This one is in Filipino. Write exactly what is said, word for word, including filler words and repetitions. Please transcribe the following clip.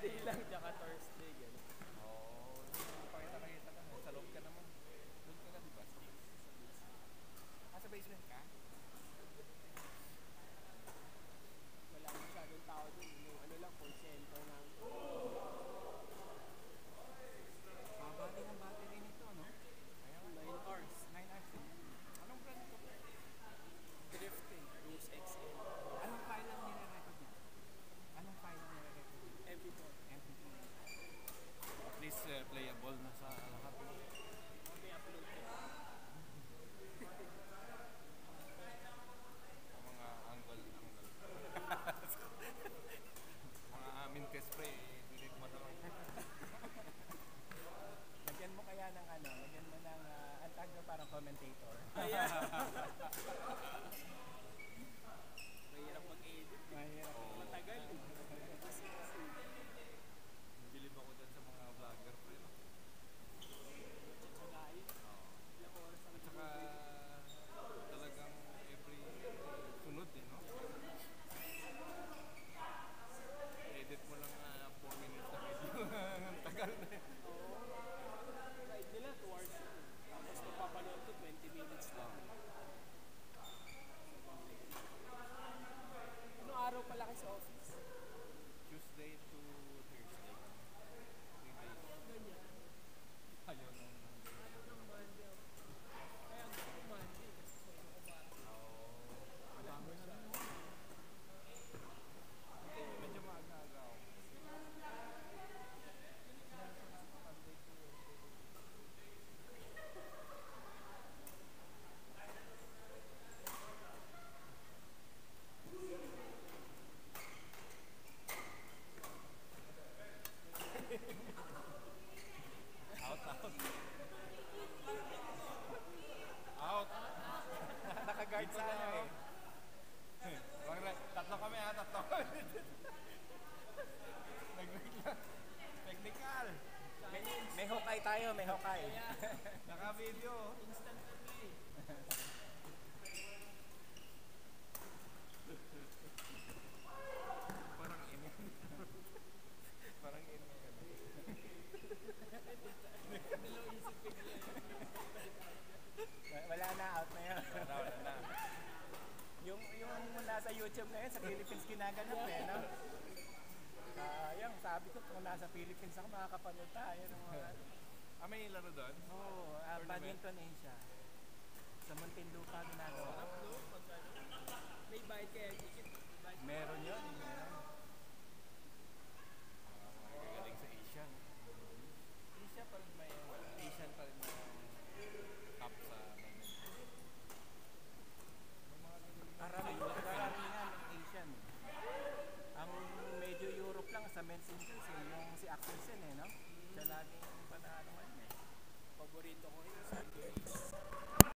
Tuesday lang, tsaka Thursday, gano'n. Oo, oh, pakita-nakita ka na. Sa loob ka naman. Doon ka na, di ba, Steve? Sa basement. Ah, sa basement ka? Wala masyadong tao dun. Yung ano lang, call center lang. Haba din ang battery nito, no? Kaya nga. nine hours. nine hours din. Anong brand ito? Drifting. Rose X L. Anong file ang nire-record niya? Anong file ang nire-record niya? M P four. M P three. At least uh, playable na sa lahat. May upload ka. Mga angle, angle. Mga amin ka spray, delete mo na lang. Lagyan mo kaya ng ano, lagyan mo ng, uh, ang tag mo parang commentator. Ayan. Mahirap mag-edit. Mahirap. Oo. Matagal. Kasi kasi. Bilib ako dyan sa mga vlogger pre. No? Tsagayin. Oo. Ilang oras ang At saka talagang every sunod eh, no? Edit mo lang uh, four minutes na video. Ang tagal na eh. Oo. Ride nila two hours yun. Tapos napapanood ko twenty minutes lang. Anong araw pala kayo sa office? Tuesday to Thursday. Three days. Ganyan. Ayaw nung Monday. Ayaw ng Monday. Kaya gusto ko Monday kasi sobrang ko ba. Oo. Madami siya. Hindi, medyo maaga-aga ako. Sinabi ko na ako Monday to Wednesday. Out, out. Out. Naka-guard sa ano eh. Wag na, tatlo kami ha, tatlo kami. Nag-break lang. Technical. May, may hukay tayo, may hukay. Naka-video. Instant replay. Parang ini. Parang ini. Dalaw isip bigla. Wala na, out na yun. Wala, wala na. Yung, yung nasa YouTube na yun, sa Philippines ginaganap eh, no? Sayang, sabi ko kung nasa Philippines ako, makakapanood tayo ng mga... Ah, may laro doon? Oo, oh, uh, Tournament? Badminton Asia. Sa Muntinlupa ginagawa. Sarap no? Pag ano. May bayad kaya ticket. Bayad. Meron yun, meron. Ah, mga gagaling sa Asian. Asia pa rin may wala. Asian pa rin yung top sa badminton. May mga gagaling. Karamihan, karamihan ng Asian. Ang medyo Europe lang sa men's singles eh, yung si Axelsen eh, no? Siya laging panalo ngayon eh. Paborito ko yun sa Indonesia.